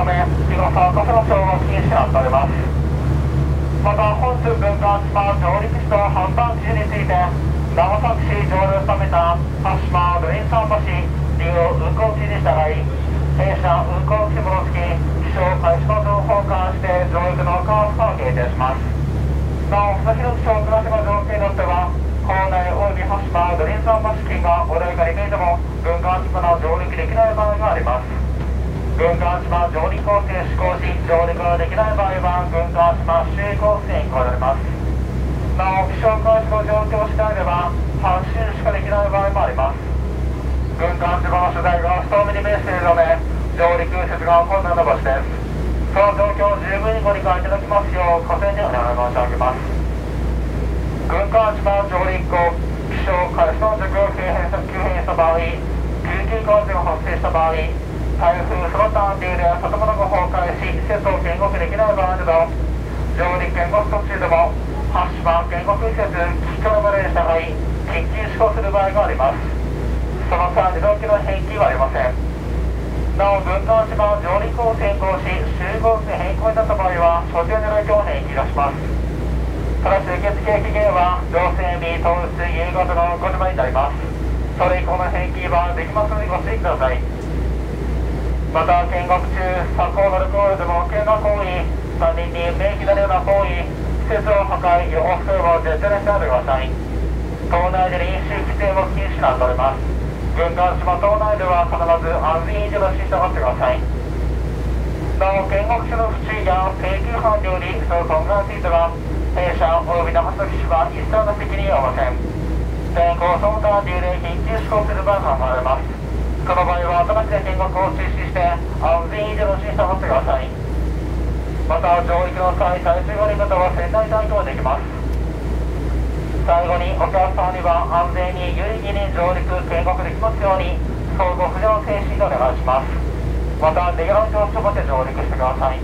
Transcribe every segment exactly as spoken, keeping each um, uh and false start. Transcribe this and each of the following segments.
ため日傘傘の使用が禁止となっております。また本日分館島上陸地と販売基準について長崎市上流を定めた羽島ルイン桟橋利用運行地に従い弊社運行基地も付き気象開始の情報を関して上陸の緩和を関係いたします。なお先の気象倉島条件によっては校内及び羽島ルイン桟橋付近が穏やかに見えても分館島の上陸できない場合があります。分館島上陸コースへ施行し上陸ができない場合は分館島周囲コースへ変わられます。なお気象開始の状況次第では半周しかできない場合もあります。分館島の取材がストームに面しているので上陸接岸困難な場所です。その状況を十分にご理解いただきますよう河川にお願い申し上げます。分館島上陸後気象開始の状況が急変した場合救急感染が発生した場合台風その他デューで建物が崩壊し施設を見学できない場合など上陸見学途中でも羽島見学施設危機のまでに従い緊急施行する場合があります。その際自動機の返金はありません。なお分館島上陸を先行し集合線変更になった場合は所定の影響を返金いたします。ただし受付期限は乗船日当日夕方のごじまでになります。それ以降の返金はできますのでご注意ください。また見学中柵を乗り越えるでも危険な行為他人に明記なるような行為施設を破壊要不を絶対にしないでください。島内で飲酒規制も禁止となっております。分館島島内では必ず安全維持の指示を守ってください。なお見学中の不注意や請求犯によりその損害については弊社および長崎市は一切の責任を負いません。天候その他理由で緊急施行する場合が考えられます。その場合は直ちに見学を中止して安全維持の指示を守ってください。また上陸の際最終後に方は船内待機もできます。最後にお客様には安全に有意義に上陸見学できますように相互不良停止でお願いします。またレギュラー上処で上陸してください。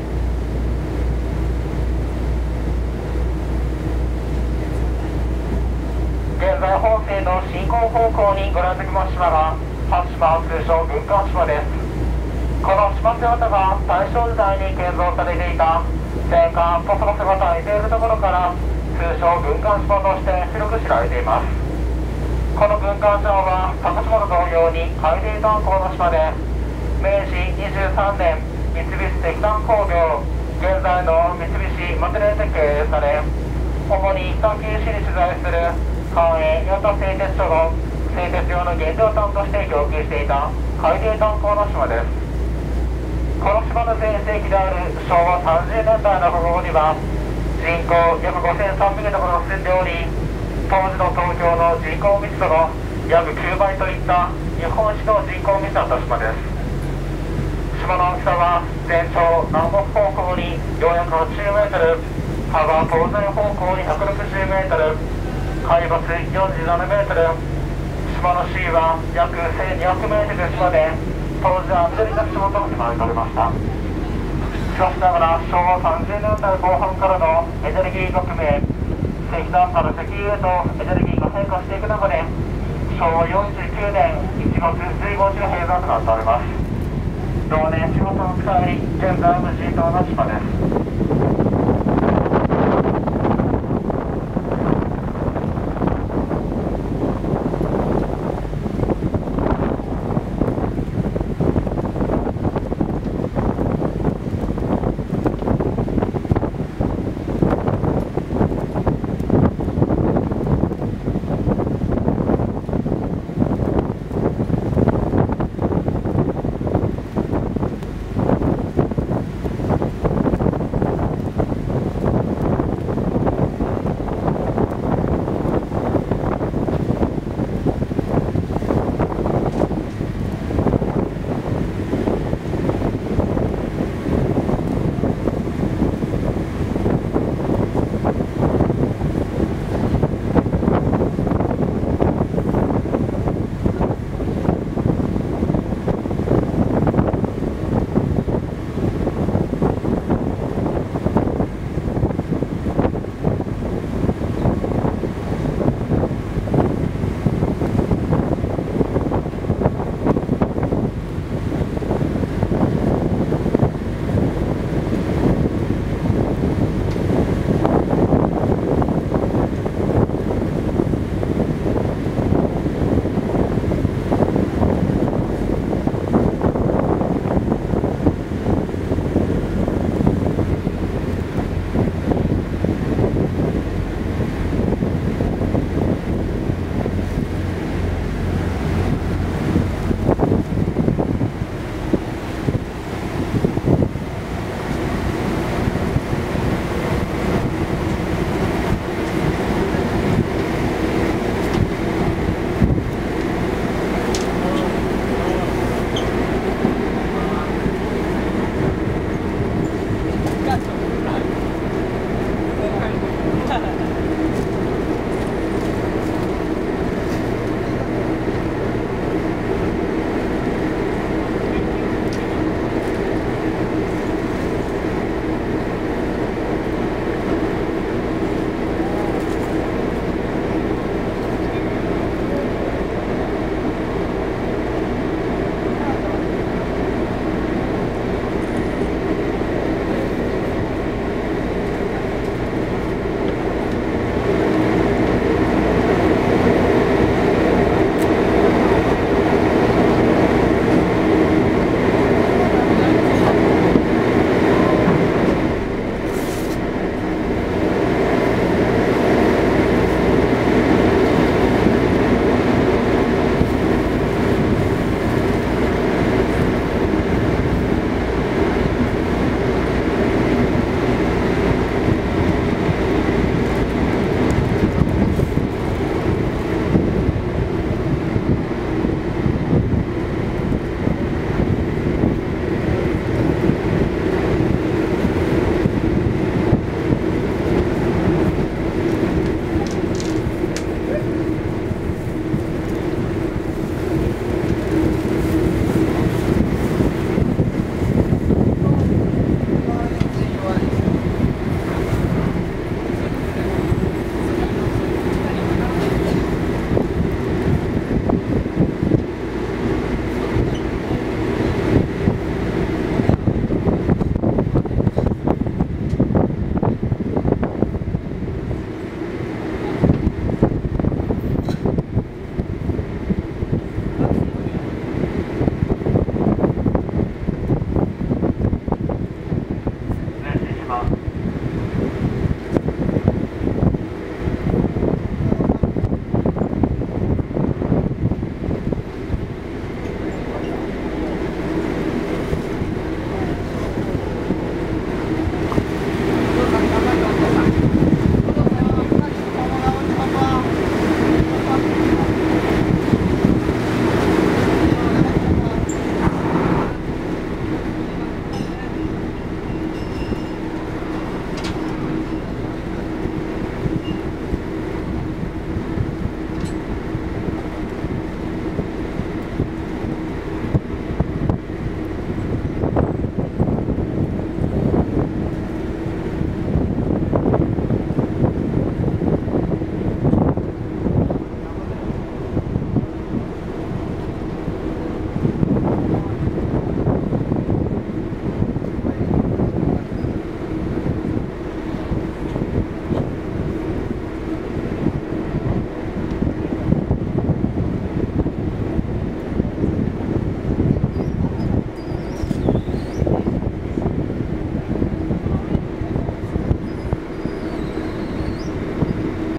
現在本線の進行方向にご覧いただきます島が羽島通称分館島です。この島姿が大正時代に建造されていた戦艦ポスト姿が似ているところから通称分館島として広く知られています。この分館島は高島と同様に海底炭鉱の島でめいじにじゅうさんねん三菱石炭工業現在の三菱マテレで経営され主に北九州に取材する関営八田製鉄所の製鉄用の原料炭として供給していた海底炭鉱の島です。この島の全盛期であるしょうわさんじゅうねんだいの頃には人口約ごせんさんびゃくの住んでおり当時の東京の人口密度の約きゅうばいといった日本一の人口密度だった島です。島の大きさは全長南北方向によんひゃくはちじゅうメートル幅東西方向にひゃくろくじゅうメートル海抜よんじゅうななメートル島の水位は約せんにひゃくメートルの島で当時は緑の島と言われておりました。しかしながらしょうわさんじゅうねんだいこう半からのエネルギー革命石炭から石油へとエネルギーが変化していく中でしょうわよんじゅうきゅうねんいちがつじゅうごにちの閉山となっております。同年仕事の使い現在無人島の島です。